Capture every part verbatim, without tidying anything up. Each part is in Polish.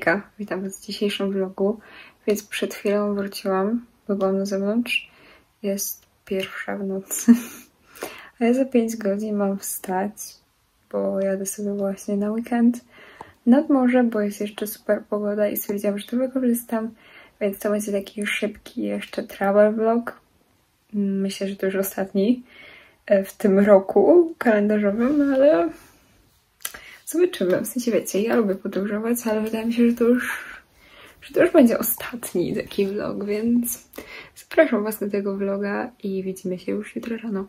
Hejka, witam was w dzisiejszym vlogu, więc przed chwilą wróciłam, bo byłam na zewnątrz. Jest pierwsza w nocy, a ja za pięć godzin mam wstać, bo jadę sobie właśnie na weekend nad morze, bo jest jeszcze super pogoda i stwierdziłam, że to wykorzystam, więc to będzie taki szybki jeszcze travel vlog. Myślę, że to już ostatni w tym roku kalendarzowym, ale zobaczymy. W sensie, wiecie, ja lubię podróżować, ale wydaje mi się, że to już, że to już będzie ostatni taki vlog, więc zapraszam was do tego vloga i widzimy się już jutro rano.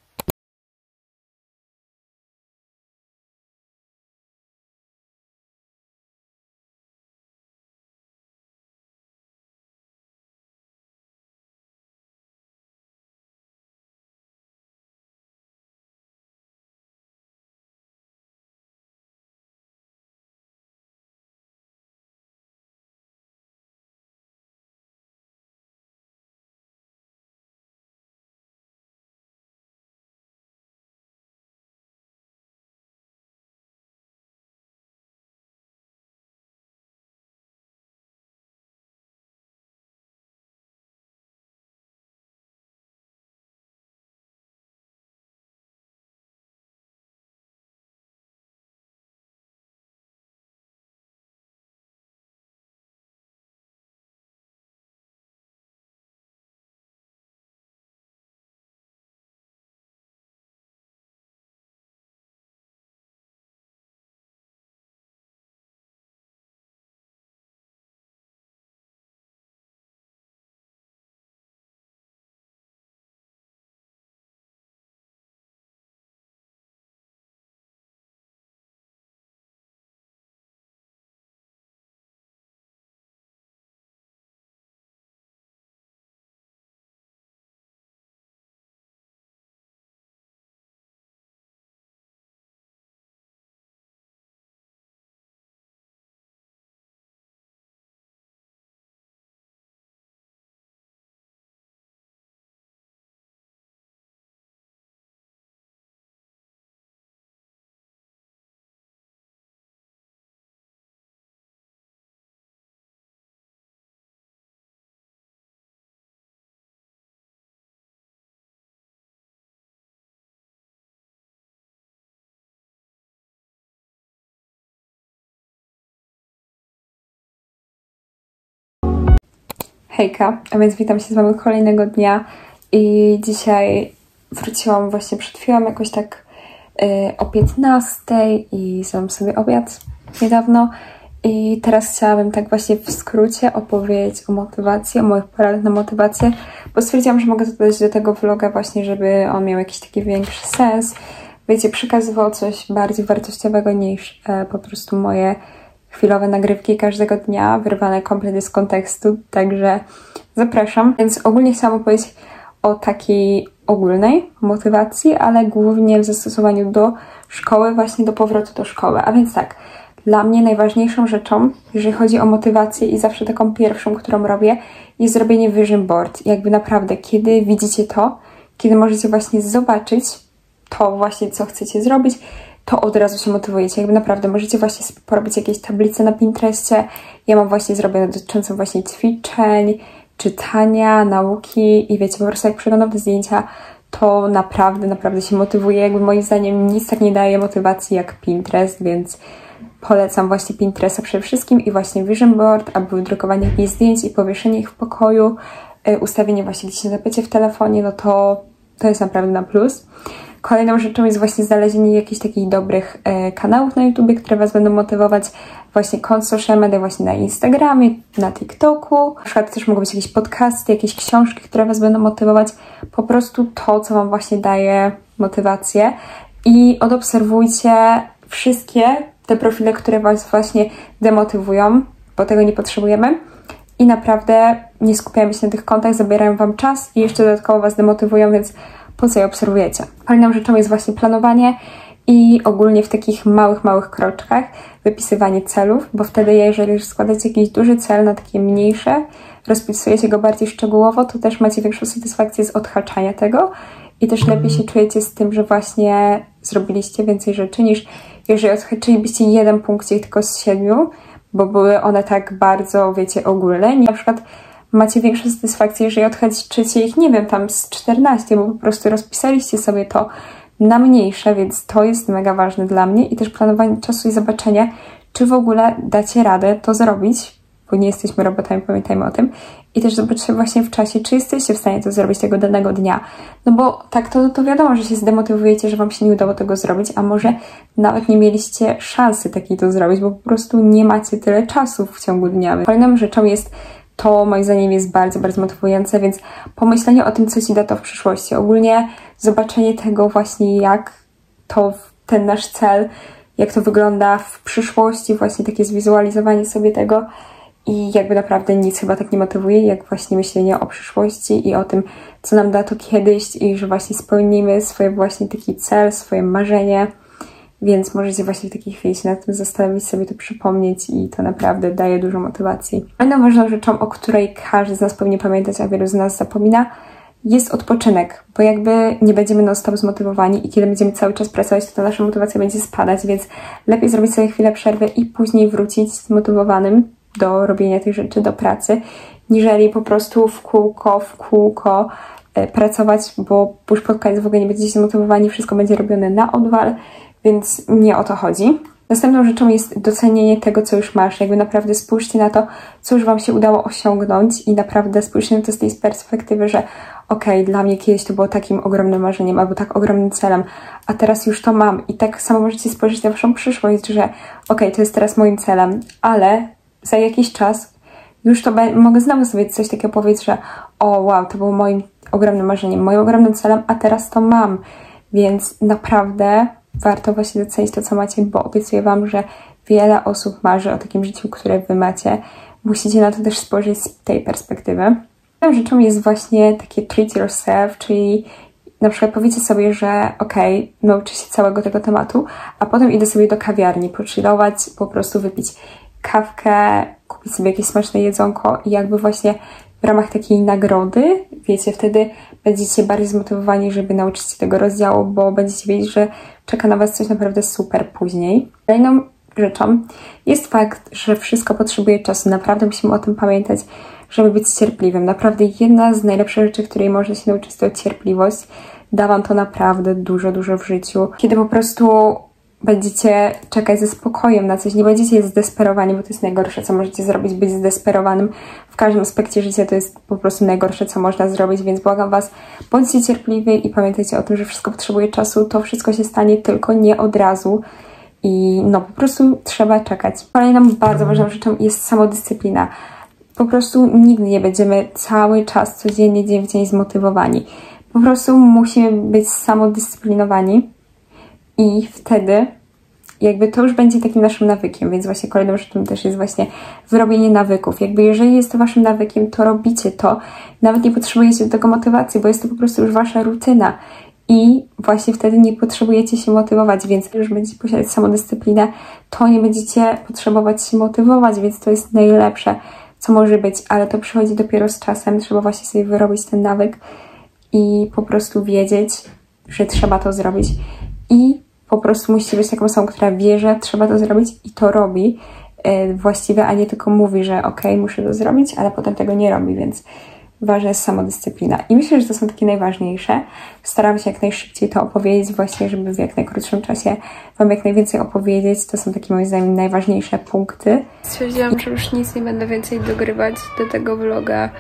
Hejka, a więc witam się z wami kolejnego dnia i dzisiaj wróciłam właśnie przed chwilą jakoś tak yy, o piętnastej i zjadłam sobie obiad niedawno i teraz chciałabym tak właśnie w skrócie opowiedzieć o motywacji, o moich poradach na motywację, bo stwierdziłam, że mogę dodać do tego vloga właśnie, żeby on miał jakiś taki większy sens, wiecie, przekazywał coś bardziej wartościowego niż e, po prostu moje chwilowe nagrywki każdego dnia, wyrwane kompletnie z kontekstu, także zapraszam. Więc ogólnie chciałam opowiedzieć o takiej ogólnej motywacji, ale głównie w zastosowaniu do szkoły, właśnie do powrotu do szkoły. A więc tak, dla mnie najważniejszą rzeczą, jeżeli chodzi o motywację i zawsze taką pierwszą, którą robię, jest zrobienie vision board. I jakby naprawdę, kiedy widzicie to, kiedy możecie właśnie zobaczyć to właśnie, co chcecie zrobić, to od razu się motywujecie. Jakby naprawdę możecie właśnie porobić jakieś tablice na Pinterestie. Ja mam właśnie zrobione dotyczące właśnie ćwiczeń, czytania, nauki i wiecie, po prostu jak przeglądam te zdjęcia, to naprawdę, naprawdę się motywuję. Jakby moim zdaniem nic tak nie daje motywacji jak Pinterest, więc polecam właśnie Pinteresta przede wszystkim i właśnie vision board, albo wydrukowanie jakichś zdjęć i powieszenie ich w pokoju, ustawienie właśnie gdzieś na tapecie w telefonie, no to to jest naprawdę na plus. Kolejną rzeczą jest właśnie znalezienie jakichś takich dobrych e, kanałów na YouTubie, które was będą motywować, właśnie kont social media, właśnie na Instagramie, na TikToku. Na przykład też mogą być jakieś podcasty, jakieś książki, które was będą motywować. Po prostu to, co wam właśnie daje motywację. I odobserwujcie wszystkie te profile, które was właśnie demotywują, bo tego nie potrzebujemy. I naprawdę nie skupiajmy się na tych kontach, zabierają wam czas i jeszcze dodatkowo was demotywują, więc po co je obserwujecie. Kolejną rzeczą jest właśnie planowanie i ogólnie w takich małych, małych kroczkach wypisywanie celów, bo wtedy jeżeli już składacie jakiś duży cel na takie mniejsze, rozpisujecie go bardziej szczegółowo, to też macie większą satysfakcję z odhaczania tego i też lepiej się czujecie z tym, że właśnie zrobiliście więcej rzeczy niż jeżeli odhaczylibyście jeden punkcik tylko z siedmiu, bo były one tak bardzo, wiecie, ogólne. Na przykład macie większą satysfakcję, jeżeli odhaczycie ich, nie wiem, tam z czternaście, bo po prostu rozpisaliście sobie to na mniejsze, więc to jest mega ważne dla mnie i też planowanie czasu i zobaczenie, czy w ogóle dacie radę to zrobić, bo nie jesteśmy robotami, pamiętajmy o tym. I też zobaczcie właśnie w czasie, czy jesteście w stanie to zrobić tego danego dnia. No bo tak to, to wiadomo, że się zdemotywujecie, że wam się nie udało tego zrobić, a może nawet nie mieliście szansy takiej to zrobić, bo po prostu nie macie tyle czasu w ciągu dnia. Kolejną rzeczą jest to, moim zdaniem, jest bardzo, bardzo motywujące, więc pomyślenie o tym, co ci da to w przyszłości. Ogólnie zobaczenie tego właśnie, jak to, ten nasz cel, jak to wygląda w przyszłości, właśnie takie zwizualizowanie sobie tego i jakby naprawdę nic chyba tak nie motywuje, jak właśnie myślenie o przyszłości i o tym, co nam da to kiedyś i że właśnie spełnimy swoje właśnie taki cel, swoje marzenie, więc możecie właśnie w takiej chwili się nad tym zastanowić, sobie to przypomnieć i to naprawdę daje dużo motywacji. Kolejną ważną rzeczą, o której każdy z nas powinien pamiętać, a wielu z nas zapomina, jest odpoczynek, bo jakby nie będziemy non-stop zmotywowani i kiedy będziemy cały czas pracować, to ta nasza motywacja będzie spadać, więc lepiej zrobić sobie chwilę przerwy i później wrócić zmotywowanym do robienia tych rzeczy, do pracy, niżeli po prostu w kółko, w kółko e, pracować, bo już pod koniec w ogóle nie będziecie zmotywowani, wszystko będzie robione na odwal, więc nie o to chodzi. Następną rzeczą jest docenienie tego, co już masz. Jakby naprawdę spójrzcie na to, co już wam się udało osiągnąć i naprawdę spójrzcie na to z tej perspektywy, że okej, okay, dla mnie kiedyś to było takim ogromnym marzeniem albo tak ogromnym celem, a teraz już to mam. I tak samo możecie spojrzeć na waszą przyszłość, że okej, okay, to jest teraz moim celem, ale za jakiś czas już to mogę znowu sobie coś takiego powiedzieć, że o wow, to było moim ogromnym marzeniem, moim ogromnym celem, a teraz to mam. Więc naprawdę warto właśnie docenić to, co macie, bo obiecuję wam, że wiele osób marzy o takim życiu, które wy macie. Musicie na to też spojrzeć z tej perspektywy. Tą rzeczą jest właśnie takie treat yourself, czyli na przykład powiecie sobie, że okej, okay, nauczę się całego tego tematu, a potem idę sobie do kawiarni, pochillować, po prostu wypić kawkę, kupić sobie jakieś smaczne jedzonko i jakby właśnie w ramach takiej nagrody, wiecie, wtedy będziecie bardziej zmotywowani, żeby nauczyć się tego rozdziału, bo będziecie wiedzieć, że czeka na was coś naprawdę super później. Kolejną rzeczą jest fakt, że wszystko potrzebuje czasu. Naprawdę musimy o tym pamiętać, żeby być cierpliwym. Naprawdę jedna z najlepszych rzeczy, której można się nauczyć, to cierpliwość. Da wam to naprawdę dużo, dużo w życiu. Kiedy po prostu będziecie czekać ze spokojem na coś, nie będziecie zdesperowani, bo to jest najgorsze, co możecie zrobić, być zdesperowanym. W każdym aspekcie życia to jest po prostu najgorsze, co można zrobić, więc błagam was, bądźcie cierpliwi i pamiętajcie o tym, że wszystko potrzebuje czasu, to wszystko się stanie tylko nie od razu i no po prostu trzeba czekać. Kolejną bardzo ważną rzeczą jest samodyscyplina. Po prostu nigdy nie będziemy cały czas, codziennie, dzień w dzień zmotywowani. Po prostu musimy być samodyscyplinowani i wtedy jakby to już będzie takim naszym nawykiem, więc właśnie kolejną rzeczą też jest właśnie wyrobienie nawyków. Jakby jeżeli jest to waszym nawykiem, to robicie to. Nawet nie potrzebujecie do tego motywacji, bo jest to po prostu już wasza rutyna. I właśnie wtedy nie potrzebujecie się motywować, więc już będziecie posiadać samodyscyplinę, to nie będziecie potrzebować się motywować, więc to jest najlepsze, co może być, ale to przychodzi dopiero z czasem. Trzeba właśnie sobie wyrobić ten nawyk i po prostu wiedzieć, że trzeba to zrobić. I po prostu musicie być taką osobą, która wie, że trzeba to zrobić i to robi yy, właściwie, a nie tylko mówi, że okej, okay, muszę to zrobić, ale potem tego nie robi, więc ważna jest samodyscyplina. I myślę, że to są takie najważniejsze. Staram się jak najszybciej to opowiedzieć właśnie, żeby w jak najkrótszym czasie wam jak najwięcej opowiedzieć. To są takie moim zdaniem najważniejsze punkty. Stwierdziłam, że już nic nie będę więcej dogrywać do tego vloga,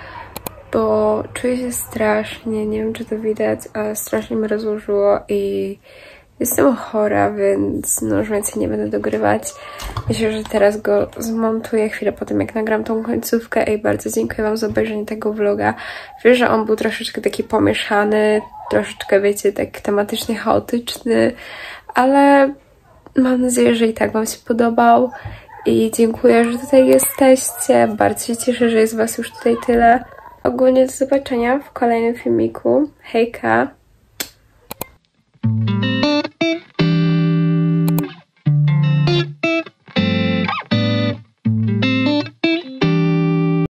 bo czuję się strasznie, nie wiem czy to widać, ale strasznie mnie rozłożyło i jestem chora, więc no już więcej nie będę dogrywać. Myślę, że teraz go zmontuję chwilę po tym, jak nagram tą końcówkę. I bardzo dziękuję wam za obejrzenie tego vloga. Wiem, że on był troszeczkę taki pomieszany, troszeczkę, wiecie, tak tematycznie chaotyczny, ale mam nadzieję, że i tak wam się podobał. I dziękuję, że tutaj jesteście. Bardzo się cieszę, że jest was już tutaj tyle. Ogólnie do zobaczenia w kolejnym filmiku. Hejka!